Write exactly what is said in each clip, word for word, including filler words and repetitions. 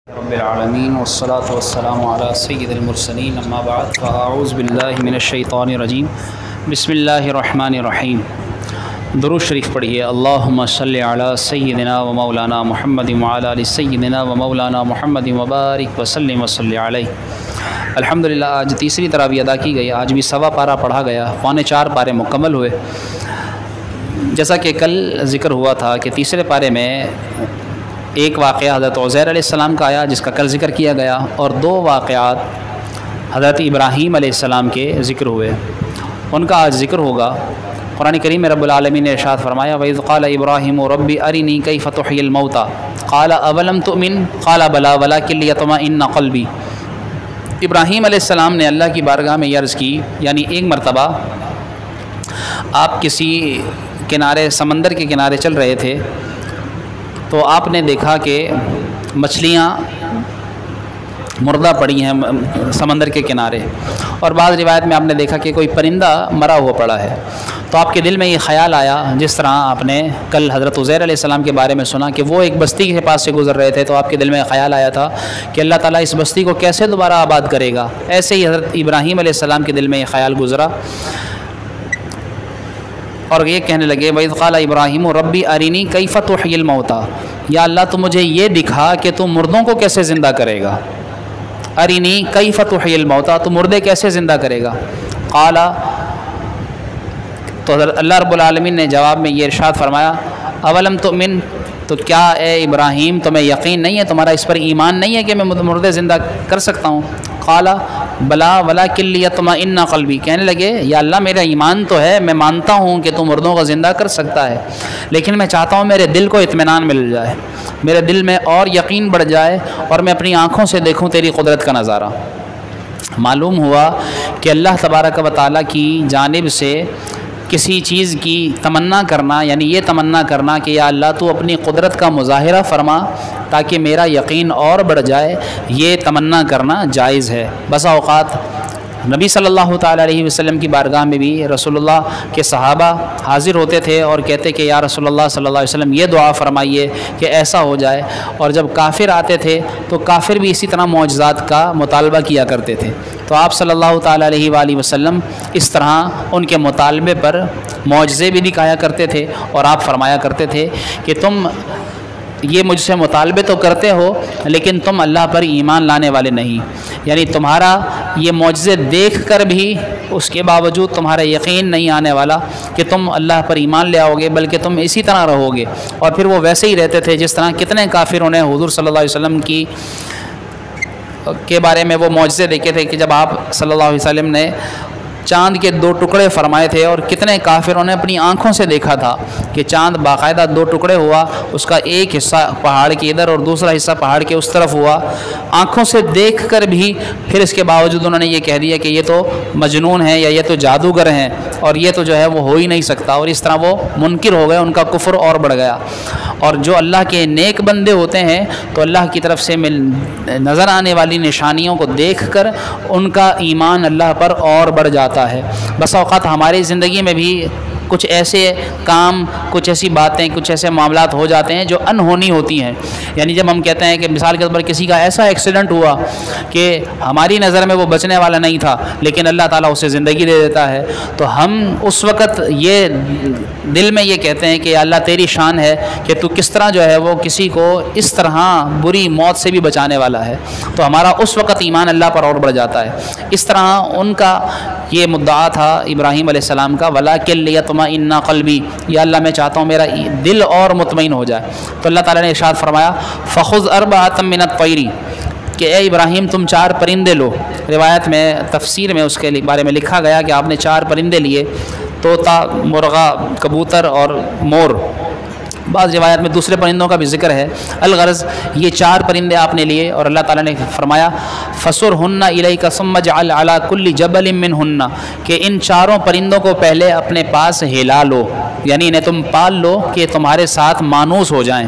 رب العالمین والصلاة والسلام علی سید المرسلین اما بعد فاعوذ باللہ من الشیطان الرجیم بسم اللہ الرحمن الرحیم۔ درود شریف پڑھیے۔ اللہم صلی علی سیدنا و مولانا محمد وعلی آل سیدنا و مولانا محمد وبارک وسلم وصلی علیہ۔ الحمدللہ آج تیسری تراویح ادا کی گئی۔ آج بھی سوا پارہ پڑھا گیا، پونے چار پارے مکمل ہوئے۔ جیسا کہ کل ذکر ہوا تھا کہ تیسرے پارے میں ایک واقعہ حضرت عزیر علیہ السلام کا آیا جس کا کل ذکر کیا گیا، اور دو واقعات حضرت ابراہیم علیہ السلام کے ذکر ہوئے، ان کا آج ذکر ہوگا۔ قرآن کریم میں رب العالمین نے ارشاد فرمایا وَإِذْ قَالَ إِبْرَاهِيمُ رَبِّ أَرِنِي كَيْفَ تُحْيِي الْمَوْتَى قَالَ أَوَلَمْ تُؤْمِنْ قَالَ بَلَىٰ وَلَٰكِن لِيَطْمَئِنَّ قَلْبِي۔ ابراہیم علیہ السلام نے اللہ کی بارگاہ میں یہ عرض کی، یعنی ایک مرتبہ آپ کسی کنارے سمندر کے کنارے چل رہے تھے تو آپ نے دیکھا کہ مچھلیاں مردہ پڑی ہیں سمندر کے کنارے، اور بعض روایت میں آپ نے دیکھا کہ کوئی پرندہ مرا ہوا پڑا ہے۔ تو آپ کے دل میں یہ خیال آیا، جس طرح آپ نے کل حضرت عزیر علیہ السلام کے بارے میں سنا کہ وہ ایک بستی کے پاس سے گزر رہے تھے، تو آپ کے دل میں خیال آیا تھا کہ اللہ تعالیٰ اس بستی کو کیسے دوبارہ آباد کرے گا۔ ایسے ہی حضرت ابراہیم علیہ السلام کے دل میں یہ خیال گزرا، اور یہ کہنے لگے وَإِذْ قَالَ إِبْرَاهِيمُ رَبِّ أَرِنِي كَيْفَ تُحْيِي الْمَوْتَى، یا اللہ تو مجھے یہ دکھا کہ تو مردوں کو کیسے زندہ کرے گا۔ أَرِنِي كَيْفَ تُحْيِي الْمَوْتَى، تو مردے کیسے زندہ کرے گا۔ قال، تو اللہ رب العالمین نے جواب میں یہ ارشاد فرمایا اولم تؤمن، تو کیا اے ابراہیم تمہیں یقین نہیں ہے، تمہارا اس پر ایمان نہیں ہے کہ میں مردے زندہ کر سکتا ہوں۔ قال بلا ولکن لیطمئن قلبی، کہنے لگے یا اللہ میرا ایمان تو ہے، میں مانتا ہوں کہ تو مردوں کو زندہ کر سکتا ہے، لیکن میں چاہتا ہوں میرے دل کو اطمینان مل جائے، میرے دل میں اور یقین بڑھ جائے، اور میں اپنی آنکھوں سے دیکھوں تیری قدرت کا نظارہ۔ معلوم ہوا کہ اللہ تبارک و تعالیٰ کی جانب سے کسی چیز کی تمنا کرنا، یعنی یہ تمنا کرنا کہ یا اللہ تو اپنی قدرت کا مظاہرہ فرما تاکہ میرا یقین اور بڑھ جائے، یہ تمنا کرنا جائز ہے۔ بسا اوقات نبی صلی اللہ تعالیٰ علیہ وسلم کی بارگاہ میں بھی رسول اللہ کے صحابہ حاضر ہوتے تھے اور کہتے کہ یا رسول اللہ صلی اللہ علیہ وسلم یہ دعا فرمائیے کہ ایسا ہو جائے، اور جب کافر آتے تھے تو کافر بھی اسی طرح معجزات کا مطالبہ کیا کرتے تھے، تو آپ صلی اللہ تعالیٰ علیہ وآلہ وسلم اس طرح ان کے مطالبے پر معجزے بھی دکھایا کرتے تھے، اور آپ فرمایا کرتے تھے کہ تم یہ مجھ سے مطالبے تو کرتے ہو لیکن تم اللہ پر ایمان لانے والے نہیں، یعنی تمہارا یہ معجزے دیکھ کر بھی اس کے باوجود تمہارا یقین نہیں آنے والا کہ تم اللہ پر ایمان لے آؤ گے، بلکہ تم اسی طرح رہو گے۔ اور پھر وہ ویسے ہی رہتے تھے جس طرح کتنے کافروں نے حضور صلی اللہ علیہ وسلم کی کے بارے میں وہ معجزے دیکھے تھے کہ جب آپ صلی اللہ علیہ وسلم نے چاند کے دو ٹکڑے فرمائے تھے، اور کتنے کافروں نے اپنی آنکھوں سے دیکھا تھا کہ چاند باقاعدہ دو ٹکڑے ہوا، اس کا ایک حصہ پہاڑ کے ادھر اور دوسرا حصہ پہاڑ کے اس طرف ہوا، آنکھوں سے دیکھ کر بھی پھر اس کے باوجود انہوں نے یہ کہہ دیا کہ یہ تو مجنون ہے یا یہ تو جادوگر ہیں، اور یہ تو جو ہے وہ ہو ہی نہیں سکتا، اور اس طرح وہ منکر ہو گئے، ان کا کفر اور بڑھ گیا۔ اور جو اللہ کے نیک بندے ہوتے ہیں تو اللہ کی طرف سے مل نظر آنے والی نشانیوں کو دیکھ کر ان کا ایمان اللہ پر اور بڑھ جاتا ہے۔ بس اوقات ہماری زندگی میں بھی کچھ ایسے کام، کچھ ایسی باتیں، کچھ ایسے معاملات ہو جاتے ہیں جو انہونی ہوتی ہیں، یعنی جب ہم کہتے ہیں کہ مثال کے طور پر کسی کا ایسا ایکسیڈنٹ ہوا کہ ہماری نظر میں وہ بچنے والا نہیں تھا لیکن اللہ تعالیٰ اسے زندگی دے دیتا ہے، تو ہم اس وقت یہ دل میں یہ کہتے ہیں کہ اللہ تیری شان ہے کہ تو کس طرح جو ہے وہ کسی کو اس طرح بری موت سے بھی بچانے والا ہے، تو ہمارا اس وقت ایمان اللہ پر اور بڑھ جاتا ہے۔ اس طرح ان کا یہ مدعا تھا ابراہیم علیہ السلام کا وَلَٰكِن لِيَطْمَئِنَّ قَلْبِي، یا اللہ میں چاہتا ہوں میرا دل اور مطمئن ہو جائے۔ تو اللہ تعالیٰ نے ارشاد فرمایا فَخُذْ أَرْبَعَةً مِّنَ الطَّيْرِ، کہ اے ابراہیم تم چار پرندے لو۔ روایت میں تفسیر میں اس کے بارے میں لکھا گیا کہ آپ نے چار پرندے لیے، طوطا، مرغا، کبوتر اور مور۔ بعض روایت میں دوسرے پرندوں کا بھی ذکر ہے، الغرض یہ چار پرندے آپ نے لیے، اور اللہ تعالیٰ نے فرمایا فَسُرْهُنَّ إِلَيْكَ ثُمَّ اجْعَلْ عَلَىٰ كُلِّ جَبَلٍ مِّنْهُنَّ، کہ ان چاروں پرندوں کو پہلے اپنے پاس ہلا لو، یعنی انہیں تم پال لو کہ تمہارے ساتھ مانوس ہو جائیں،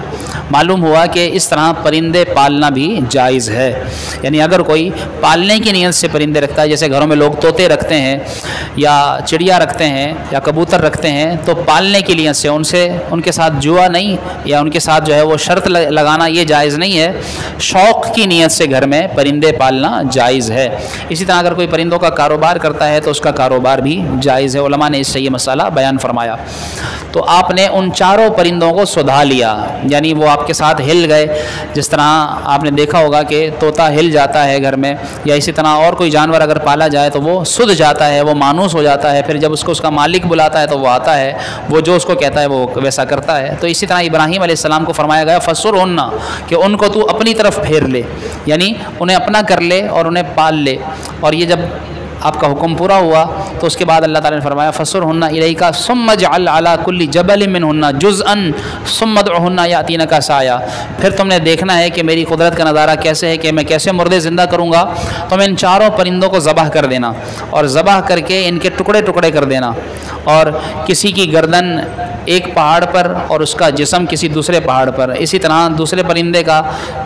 معلوم ہوا کہ اس طرح پرندے پالنا بھی جائز ہے، یعنی اگر کوئی پالنے کی نیت سے پرندے رکھتا ہے، جیسے گھروں میں لوگ طوطے رکھتے ہیں یا چڑیا رکھتے ہیں یا کبوتر رکھتے ہیں، تو پالنے کی نیت سے ان سے ان کے ساتھ جوا نہیں یا ان کے ساتھ جو ہے وہ شرط لگانا یہ جائز نہیں ہے، شوق کی نیت سے گھر میں پرندے پالنا جائز ہے۔ اسی طرح اگر کوئی پرندوں کا کاروبار کرتا ہے تو اس کا کاروبار بھی جائز ہے، علماء نے اس سے یہ مسئلہ بیان فرمایا۔ تو آپ نے ان چاروں پرندوں کو سدھا لیا، یعنی وہ آپ کے ساتھ ہل گئے، جس طرح آپ نے دیکھا ہوگا کہ طوطا ہل جاتا ہے گھر میں، یا اسی طرح اور کوئی جانور اگر پالا جائے تو وہ سدھ جاتا ہے، وہ مانوس ہو جاتا ہے، پھر جب اس کو اس کا مالک بلاتا ہے تو وہ آتا ہے، وہ جو اس کو کہتا ہے وہ ویسا کرتا ہے۔ تو اسی طرح ابراہیم علیہ السلام کو فرمایا گیا فسرہن، کہ ان کو تو اپنی طرف پھیر لے، یعنی انہیں اپنا کر لے اور انہیں پال لے۔ اور یہ جب آپ کا حکم پورا ہوا تو اس کے بعد اللہ تعالیٰ نے فرمایا فسرہن الیک ثم اجعل علی کل جبل منہن جزءا ثم ادعہن یاتینک سعیا، پھر تم نے دیکھنا ہے کہ میری قدرت کا نظارہ کیسے ہے کہ میں کیسے مردے زندہ کروں گا۔ تم ان چاروں پرندوں کو ذبح کر دینا اور ذبح کر کے ان کے ٹکڑے ٹکڑے کر دینا، اور کسی کی گردن ایک پہاڑ پر اور اس کا جسم کسی دوسرے پہاڑ پر، اسی طرح دوسرے پرندے کا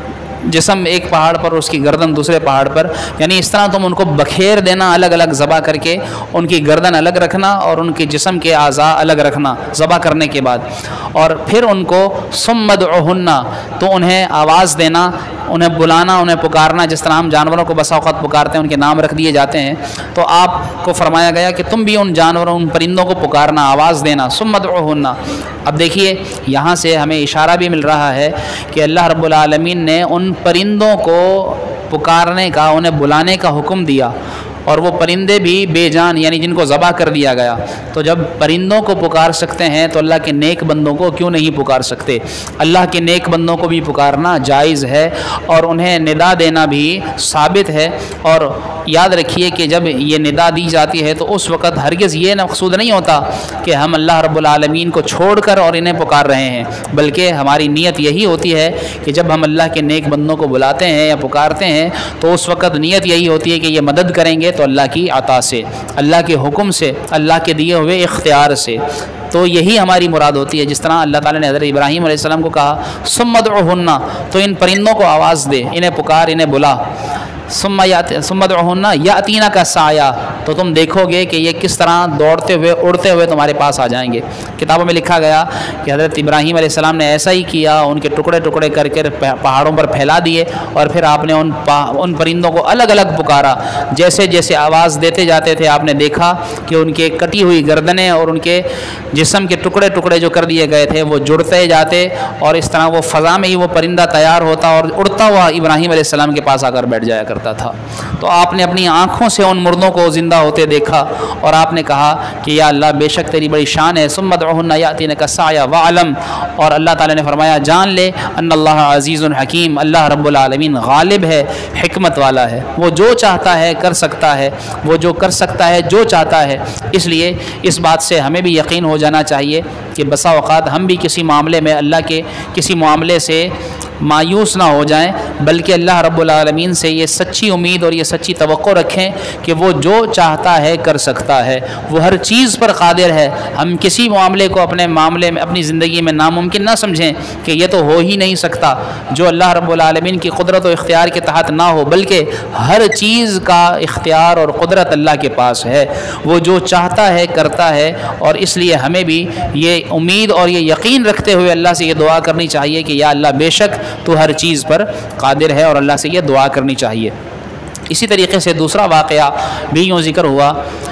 جسم ایک پہاڑ پر اور اس کی گردن دوسرے پہاڑ پر، یعنی اس طرح تم ان کو بکھیر دینا، الگ الگ ذبح کر کے ان کی گردن الگ رکھنا اور ان کے جسم کے اعضاء الگ رکھنا ذبح کرنے کے بعد، اور پھر ان کو ثم ادعہن، تو انہیں آواز دینا، انہیں بلانا، انہیں پکارنا، جس طرح ہم جانوروں کو بسا اوقات پکارتے ہیں، ان کے نام رکھ دیے جاتے ہیں، تو آپ کو فرمایا گیا کہ تم بھی ان جانوروں ان پرندوں کو پکارنا، آواز دینا، ثم ادعہن۔ اب دیکھیے یہاں سے ہمیں اشارہ بھی مل رہا ہے کہ اللہ رب العالمین نے ان پرندوں کو پکارنے کا، انہیں بلانے کا حکم دیا، اور وہ پرندے بھی بے جان، یعنی جن کو ذبح کر دیا گیا۔ تو جب پرندوں کو پکار سکتے ہیں تو اللہ کے نیک بندوں کو کیوں نہیں پکار سکتے؟ اللہ کے نیک بندوں کو بھی پکارنا جائز ہے اور انہیں ندا دینا بھی ثابت ہے۔ اور یاد رکھیے کہ جب یہ ندا دی جاتی ہے تو اس وقت ہرگز یہ مقصود نہیں ہوتا کہ ہم اللہ رب العالمین کو چھوڑ کر اور انہیں پکار رہے ہیں، بلکہ ہماری نیت یہی ہوتی ہے کہ جب ہم اللہ کے نیک بندوں کو بلاتے ہیں یا پکارتے ہیں تو اس وقت نیت یہی ہوتی ہے کہ یہ مدد کریں گے تو اللہ کی عطا سے، اللہ کے حکم سے، اللہ کے دیے ہوئے اختیار سے، تو یہی ہماری مراد ہوتی ہے۔ جس طرح اللہ تعالیٰ نے حضرت ابراہیم علیہ السلام کو کہا ثم ادعہن، تو ان پرندوں کو آواز دے، انہیں پکار، انہیں بلا، ثم ادعہن یاتینک سعیا، تو تم دیکھو گے کہ یہ کس طرح دوڑتے ہوئے اڑتے ہوئے تمہارے پاس آ جائیں گے۔ کتابوں میں لکھا گیا کہ حضرت ابراہیم علیہ السلام نے ایسا ہی کیا، ان کے ٹکڑے ٹکڑے کر کے پہاڑوں پر پھیلا دیے، اور پھر آپ نے ان ان پرندوں کو الگ الگ پکارا، جیسے جیسے آواز دیتے جاتے تھے آپ نے دیکھا کہ ان کے کٹی ہوئی گردنیں اور ان کے جسم کے ٹکڑے ٹکڑے جو کر دیے گئے تھے وہ جڑتے جاتے، اور اس طرح وہ فضا میں ہی وہ پرندہ تیار ہوتا اور اڑتا ہوا ابراہیم علیہ السلام کے پاس آ کر بیٹھ جایا کرتا تھا۔ تو آپ نے اپنی آنکھوں سے ان مردوں کو زندہ ہوتے دیکھا اور آپ نے کہا کہ یا اللہ بے شک تیری بڑی شان ہے، ثم ادعہن یاتینک سعیا وعلم، اور اللہ تعالیٰ نے فرمایا جان لے ان اللہ عزیز حکیم، اللہ رب العالمین غالب ہے، حکمت والا ہے، وہ جو چاہتا ہے کر سکتا ہے، وہ جو کر سکتا ہے جو چاہتا ہے۔ اس لیے اس بات سے ہمیں بھی یقین ہو جانا چاہیے کہ بسا اوقات ہم بھی کسی معاملے میں اللہ کے کسی معاملے سے مایوس نہ ہو جائیں، بلکہ اللہ رب العالمین سے یہ سچی امید اور یہ سچی توقع رکھیں کہ وہ جو چاہتا ہے کر سکتا ہے، وہ ہر چیز پر قادر ہے۔ ہم کسی معاملے کو اپنے معاملے میں، اپنی زندگی میں ناممکن نہ سمجھیں کہ یہ تو ہو ہی نہیں سکتا، جو اللہ رب العالمین کی قدرت و اختیار کے تحت نہ ہو، بلکہ ہر چیز کا اختیار اور قدرت اللہ کے پاس ہے، وہ جو چاہتا ہے کرتا ہے۔ اور اس لیے ہمیں بھی یہ امید اور یہ یقین رکھتے ہوئے اللہ سے یہ دعا کرنی چاہیے کہ یا اللہ بے شک تو ہر چیز پر قادر ہے، اور اللہ سے یہ دعا کرنی چاہیے۔ اسی طریقے سے دوسرا واقعہ بھی یوں ذکر ہوا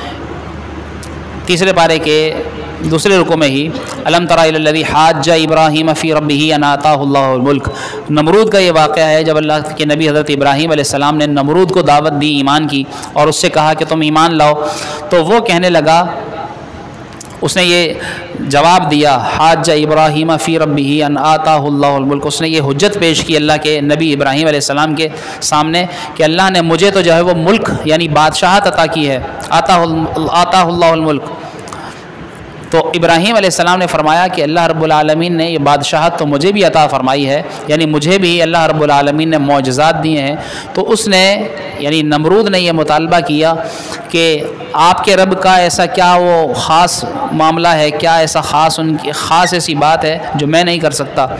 تیسرے پارے کے دوسرے رکوع میں ہی، الم تر الی الذی حاج ابراہیم فی ربہ ان آتاہ اللہ الملک، نمرود کا یہ واقعہ ہے جب اللہ کے نبی حضرت ابراہیم علیہ السلام نے نمرود کو دعوت دی ایمان کی اور اس سے کہا کہ تم ایمان لاؤ، تو وہ کہنے لگا، اس نے یہ جواب دیا حاج ابراہیم فی ربہ ان آتاہ اللہ الملک، اس نے یہ حجت پیش کی اللہ کے نبی ابراہیم علیہ السلام کے سامنے کہ اللہ نے مجھے تو جو ہے وہ ملک یعنی بادشاہت عطا کی ہے، آتاہ آتاہ اللہ الملک۔ تو ابراہیم علیہ السلام نے فرمایا کہ اللہ رب العالمین نے یہ بادشاہت تو مجھے بھی عطا فرمائی ہے، یعنی مجھے بھی اللہ رب العالمین نے معجزات دیے ہیں۔ تو اس نے یعنی نمرود نے یہ مطالبہ کیا کہ آپ کے رب کا ایسا کیا وہ خاص معاملہ ہے، کیا ایسا خاص ان کی خاص ایسی بات ہے جو میں نہیں کر سکتا؟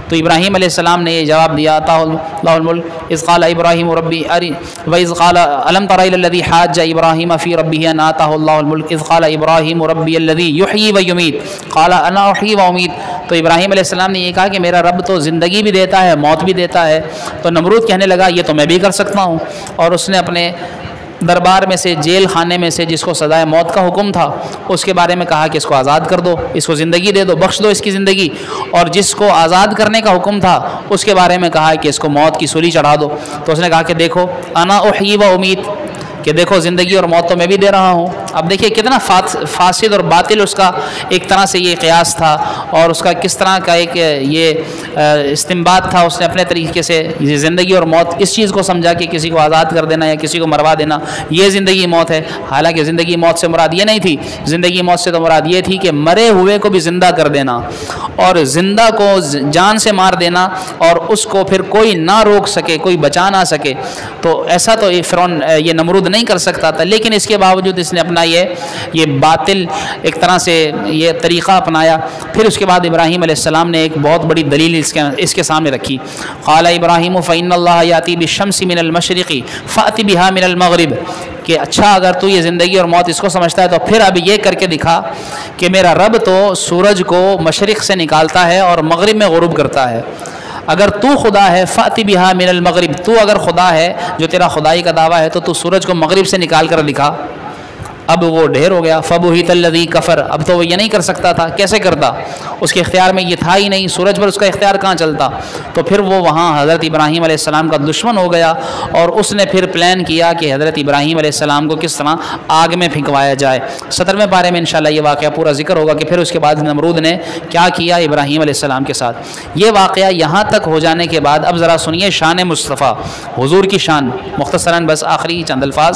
تو ابراہیم علیہ السلام نے یہ جواب دیا آتا اللہ الملک اذ قال ابراہیم ربی اری و اذ قال الم تر الی الذی حاج ابراہیم فی ربہ ان آتہ اللہ الملک اذ قال ابراہیم ربی الذی یحیی و یمیت قال انا احیی و امیت. تو ابراہیم علیہ السلام نے یہ کہا کہ میرا رب تو زندگی بھی دیتا ہے موت بھی دیتا ہے. تو نمرود کہنے لگا یہ تو میں بھی کر سکتا ہوں, اور اس نے اپنے دربار میں سے جیل خانے میں سے جس کو سزائے موت کا حکم تھا اس کے بارے میں کہا کہ اس کو آزاد کر دو, اس کو زندگی دے دو, بخش دو اس کی زندگی, اور جس کو آزاد کرنے کا حکم تھا اس کے بارے میں کہا کہ اس کو موت کی سولی چڑھا دو. تو اس نے کہا کہ دیکھو انا احیی و امید, کہ دیکھو زندگی اور موت تو میں بھی دے رہا ہوں. اب دیکھیے کتنا فاسد اور باطل اس کا ایک طرح سے یہ قیاس تھا, اور اس کا کس طرح کا ایک یہ استنباط تھا. اس نے اپنے طریقے سے یہ زندگی اور موت اس چیز کو سمجھا کہ کسی کو آزاد کر دینا یا کسی کو مروا دینا یہ زندگی موت ہے. حالانکہ زندگی موت سے مراد یہ نہیں تھی, زندگی موت سے تو مراد یہ تھی کہ مرے ہوئے کو بھی زندہ کر دینا اور زندہ کو جان سے مار دینا, اور اس کو پھر کوئی نہ روک سکے, کوئی بچا نہ سکے. تو ایسا تو فرعون یہ نمرود نہیں کر سکتا تھا, لیکن اس کے باوجود اس نے اپنا یہ یہ باطل ایک طرح سے یہ طریقہ اپنایا. پھر اس کے بعد ابراہیم علیہ السلام نے ایک بہت بڑی دلیل اس کے اس کے سامنے رکھی. قال ابراہیم فإن اللہ یاتی بالشمس من المشرق فأت بها من المغرب, کہ اچھا اگر تو یہ زندگی اور موت اس کو سمجھتا ہے تو پھر اب یہ کر کے دکھا کہ میرا رب تو سورج کو مشرق سے نکالتا ہے اور مغرب میں غروب کرتا ہے. اگر تو خدا ہے فأت بها من المغرب, تو اگر خدا ہے جو تیرا خدائی کا دعویٰ ہے تو تو سورج کو مغرب سے نکال کر دکھا. اب وہ ڈھیر ہو گیا. فبہت الذی کفر, اب تو وہ یہ نہیں کر سکتا تھا, کیسے کرتا, اس کے اختیار میں یہ تھا ہی نہیں, سورج پر اس کا اختیار کہاں چلتا. تو پھر وہ وہاں حضرت ابراہیم علیہ السلام کا دشمن ہو گیا, اور اس نے پھر پلان کیا کہ حضرت ابراہیم علیہ السلام کو کس طرح آگ میں پھینکوایا جائے. سترویں پارے میں انشاءاللہ یہ واقعہ پورا ذکر ہوگا کہ پھر اس کے بعد نمرود نے کیا کیا ابراہیم علیہ السلام کے ساتھ. یہ واقعہ یہاں تک ہو جانے کے بعد اب ذرا سنیے شان مصطفیٰ, حضور کی شان, مختصراً بس آخری چند الفاظ.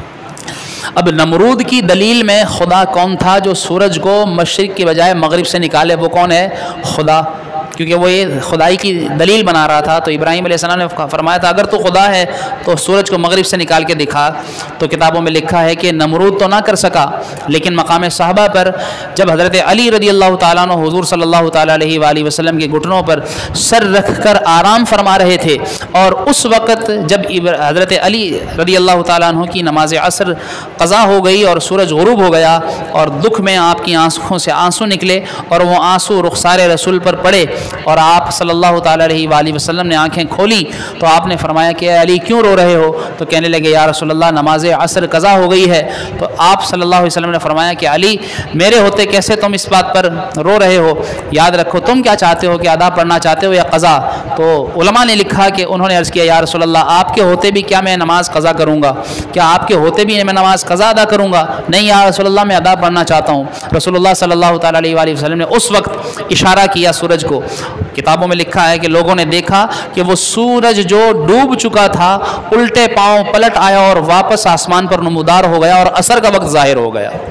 اب نمرود کی دلیل میں خدا کون تھا جو سورج کو مشرق کی بجائے مغرب سے نکالے, وہ کون ہے, خدا. کیونکہ وہ یہ خدائی کی دلیل بنا رہا تھا. تو ابراہیم علیہ السلام نے فرمایا تھا اگر تو خدا ہے تو سورج کو مغرب سے نکال کے دکھا. تو کتابوں میں لکھا ہے کہ نمرود تو نہ کر سکا, لیکن مقام صحابہ پر جب حضرت علی رضی اللہ تعالیٰ عنہ حضور صلی اللہ تعالیٰ علیہ وآلہ وسلم کے گھٹنوں پر سر رکھ کر آرام فرما رہے تھے, اور اس وقت جب حضرت علی رضی اللہ تعالیٰ عنہ کی نماز عصر قضا ہو گئی اور سورج غروب ہو گیا, اور دکھ میں آپ کی آنکھوں سے آنسو نکلے, اور وہ آنسو رخسار رسول پر پڑے, اور آپ صلی اللہ تعالیٰ علیہ وآلہ وسلم نے آنکھیں کھولی تو آپ نے فرمایا کہ علی کیوں رو رہے ہو. تو کہنے لگے یا رسول اللہ نماز عصر قضا ہو گئی ہے. تو آپ صلی اللہ علیہ وسلم نے فرمایا کہ علی میرے ہوتے کیسے تم اس بات پر رو رہے ہو, یاد رکھو تم کیا چاہتے ہو کہ ادا پڑھنا چاہتے ہو یا قضا. تو علماء نے لکھا کہ انہوں نے عرض کیا یا رسول اللہ آپ کے ہوتے بھی کیا میں نماز قضا کروں گا, کیا آپ کے ہوتے بھی میں نماز قضا ادا کروں گا. نہیں یا رسول اللہ میں ادا پڑھنا چاہتا ہوں. رسول اللہ صلی اللہ تعالیٰ علیہ وآلہ وسلم نے اس وقت اشارہ کیا سورج کو. کتابوں میں لکھا ہے کہ لوگوں نے دیکھا کہ وہ سورج جو ڈوب چکا تھا الٹے پاؤں پلٹ آیا اور واپس آسمان پر نمودار ہو گیا, اور عصر کا وقت ظاہر ہو گیا.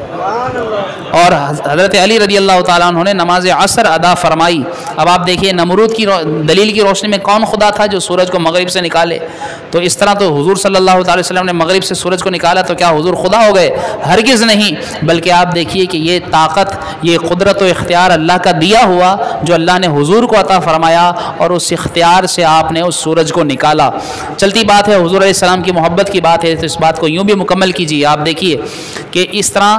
اور حضرت علی رضی اللہ تعالیٰ عنہ نے نماز عصر ادا فرمائی. اب آپ دیکھیے نمرود کی دلیل کی روشنی میں کون خدا تھا جو سورج کو مغرب سے نکالے. تو اس طرح تو حضور صلی اللہ تعالی وسلم نے مغرب سے سورج کو نکالا تو کیا حضور خدا ہو گئے؟ ہرگز نہیں. بلکہ آپ دیکھیے کہ یہ طاقت یہ قدرت و اختیار اللہ کا دیا ہوا جو اللہ نے حضور کو عطا فرمایا, اور اس اختیار سے آپ نے اس سورج کو نکالا. چلتی بات ہے, حضور علیہ السلام کی محبت کی بات ہے, تو اس بات کو یوں بھی مکمل کیجیے. آپ دیکھیے کہ اس طرح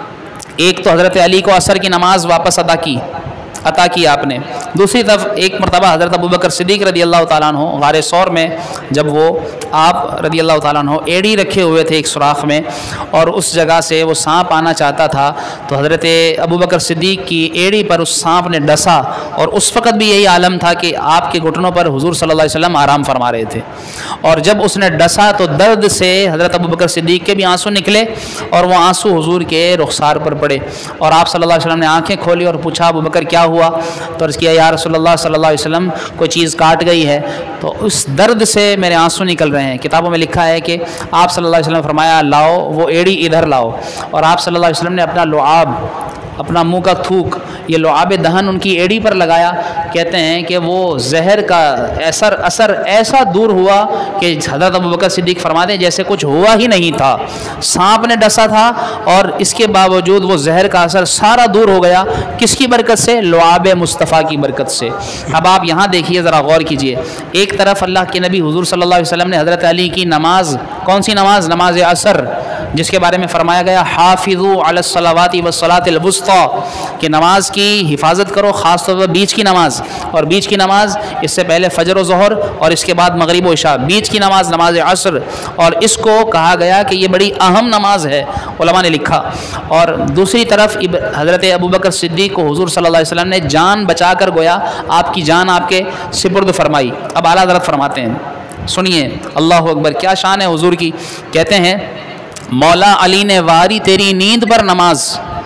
ایک تو حضرت علی کو عصر کی نماز واپس ادا کی عطا کی آپ نے. دوسری طرف ایک مرتبہ حضرت ابوبکر صدیق رضی اللہ تعالیٰ عنہ غار ثور میں جب وہ آپ رضی اللہ تعالیٰ عنہ ایڑی رکھے ہوئے تھے ایک سوراخ میں, اور اس جگہ سے وہ سانپ آنا چاہتا تھا, تو حضرت ابوبکر صدیق کی ایڑی پر اس سانپ نے ڈسا, اور اس وقت بھی یہی عالم تھا کہ آپ کے گھٹنوں پر حضور صلی اللہ علیہ وسلم آرام فرما رہے تھے. اور جب اس نے ڈسا تو درد سے حضرت ابوبکر صدیق کے بھی آنسو نکلے, اور وہ آنسو حضور کے رخسار پر پڑے, اور آپ صلی اللہ علیہ وسلم نے آنکھیں کھولی اور پوچھا ابوبکر کیا ہوا؟ تو عرض کیا یا رسول اللہ صلی اللہ علیہ وسلم کوئی چیز کاٹ گئی ہے, تو اس درد سے میرے آنسو نکل رہے ہیں. کتابوں میں لکھا ہے کہ آپ صلی اللہ علیہ وسلم فرمایا لاؤ وہ ایڑی ادھر لاؤ, اور آپ صلی اللہ علیہ وسلم نے اپنا لعاب اپنا منہ کا تھوک، یہ لعاب دہن ان کی ایڑی پر لگایا، کہتے ہیں کہ وہ زہر کا اثر اثر ایسا دور ہوا کہ حضرت ابوبکر صدیق فرماتے ہیں جیسے کچھ ہوا ہی نہیں تھا، سانپ نے ڈسا تھا اور اس کے باوجود وہ زہر کا اثر سارا دور ہو گیا۔ کس کی برکت سے؟ لعاب مصطفیٰ کی برکت سے۔ اب آپ یہاں دیکھیے، ذرا غور کیجئے، ایک طرف اللہ کے نبی حضور صلی اللہ علیہ وسلم نے حضرت علی کی نماز، کون سی نماز؟ نماز عصر، جس کے بارے میں فرمایا گیا حافظوا علی الصلوات والصلاۃ الوسطی، کہ نماز کی حفاظت کرو، خاص طور پر بیچ کی نماز، اور بیچ کی نماز اس سے پہلے فجر و ظہر اور اس کے بعد مغرب و عشاء، بیچ کی نماز نماز عصر، اور اس کو کہا گیا کہ یہ بڑی اہم نماز ہے، علماء نے لکھا۔ اور دوسری طرف حضرت ابوبکر صدیق کو حضور صلی اللہ علیہ وسلم نے جان بچا کر گویا آپ کی جان آپ کے سپرد فرمائی۔ اب اعلیٰ حضرت فرماتے ہیں، سنیے، اللہ اکبر، کیا شان ہے حضور کی۔ کہتے ہیں مولا علی نے واری تیری نیند پر نماز،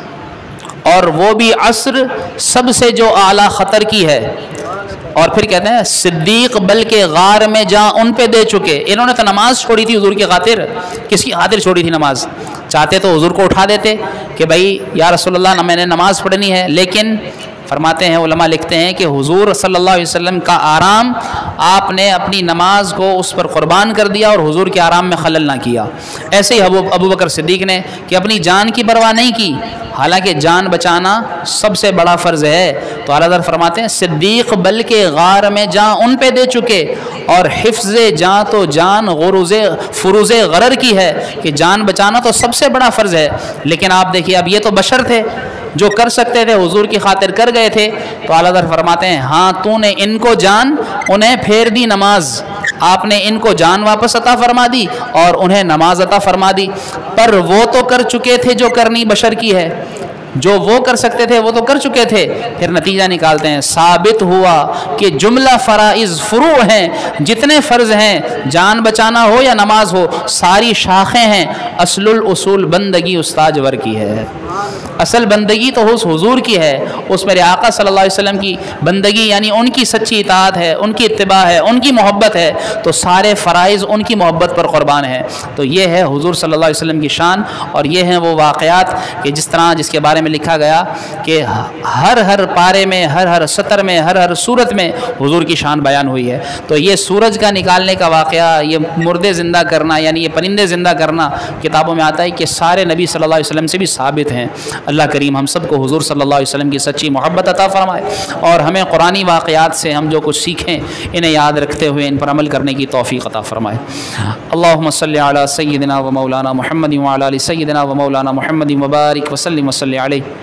اور وہ بھی عصر سب سے جو اعلیٰ خطر کی ہے، اور پھر کہتے ہیں صدیق بلکہ غار میں جا ان پہ دے چکے۔ انہوں نے تو نماز چھوڑی تھی حضور کی خاطر، کس کی خاطر چھوڑی تھی نماز؟ چاہتے تو حضور کو اٹھا دیتے کہ بھائی یا رسول اللہ نہ میں نے نماز پڑھنی ہے، لیکن فرماتے ہیں علماء لکھتے ہیں کہ حضور صلی اللہ علیہ وسلم کا آرام، آپ نے اپنی نماز کو اس پر قربان کر دیا اور حضور کے آرام میں خلل نہ کیا۔ ایسے ہی ابو بکر صدیق نے کہ اپنی جان کی پرواہ نہیں کی، حالانکہ جان بچانا سب سے بڑا فرض ہے، تو اعلیٰ حضرت فرماتے ہیں صدیق بلکہ غار میں جان ان پہ دے چکے، اور حفظ جان تو جان غروز فروز غرر کی ہے، کہ جان بچانا تو سب سے بڑا فرض ہے۔ لیکن آپ دیکھیے، اب یہ تو بشر تھے، جو کر سکتے تھے حضور کی خاطر کر گئے تھے، تو اعلیٰ حضرت فرماتے ہیں ہاں تو نے ان کو جان، انہیں پھیر دی نماز، آپ نے ان کو جان واپس عطا فرما دی اور انہیں نماز عطا فرما دی، پر وہ تو کر چکے تھے جو کرنی بشر کی ہے، جو وہ کر سکتے تھے وہ تو کر چکے تھے۔ پھر نتیجہ نکالتے ہیں، ثابت ہوا کہ جملہ فرائض فروع ہیں، جتنے فرض ہیں، جان بچانا ہو یا نماز ہو، ساری شاخیں ہیں، اصل الاصول بندگی استاجور کی ہے، اصل بندگی تو اس حضور کی ہے، اس میرے آقا صلی اللہ علیہ وسلم کی بندگی، یعنی ان کی سچی اطاعت ہے، ان کی اتباع ہے، ان کی محبت ہے، تو سارے فرائض ان کی محبت پر قربان ہیں۔ تو یہ ہے حضور صلی اللہ علیہ وسلم کی شان، اور یہ ہیں وہ واقعات کہ جس طرح جس کے بارے میں لکھا گیا کہ ہر ہر پارے میں، ہر ہر سطر میں، ہر ہر صورت میں حضور کی شان بیان ہوئی ہے۔ تو یہ سورج کا نکالنے کا واقعہ، یہ مردے زندہ کرنا، یعنی یہ پرندے زندہ کرنا، کتابوں میں آتا ہے کہ سارے نبی صلی اللہ علیہ وسلم سے بھی ثابت ہیں۔ اللہ کریم ہم سب کو حضور صلی اللہ علیہ وسلم کی سچی محبت عطا فرمائے، اور ہمیں قرآنی واقعات سے ہم جو کچھ سیکھیں انہیں یاد رکھتے ہوئے ان پر عمل کرنے کی توفیق عطا فرمائے۔ اللہم صلی علی سیدنا و مولانا محمد وعلی آل سیدنا و مولانا محمد وبارک وسلم وصلی علیہ